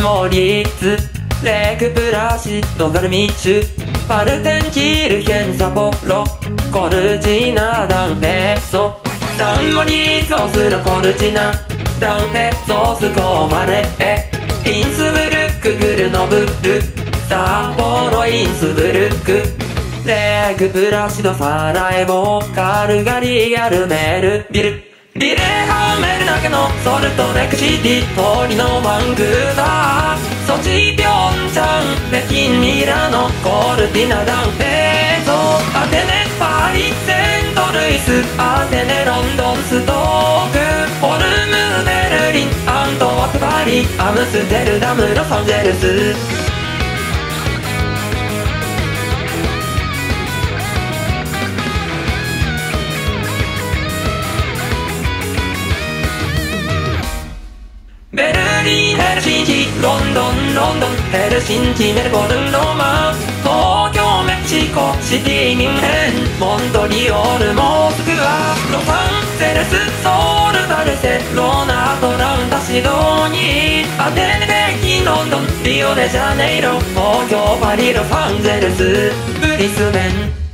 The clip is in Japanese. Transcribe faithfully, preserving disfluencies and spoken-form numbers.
モリッツレイクプラシドザルミッシュパルテンキルヘンサポロコルチナダンペッソダンモニーソスロコルチナダンペッソスコマレエインスブルックグルノブルサポロインスブルックレイクプラシドサラエボカルガリガルメルビルリレーハーメルだけのソルトレクシティ通りのバンクーバーソチピョンチャン北京ミラノコルティナダンペーソアテネパリセントルイスアテネロンドンストークホルムベルリンアントワープパリアムステルダムロサンゼルスベルリン、ヘルシンキ、ロンドン、ロンドン、ヘルシンキ、メルボルン、ローマ、東京、メキシコ、シティ、ミュンヘン、モントリオール、モスクワ、ロサンゼルス、ソウル、バルセロナ、アトランタ、シドニー、アテネ、北京、ロンドン、リオデジャネイロ、東京、パリ、ロサンゼルス、ブリスベン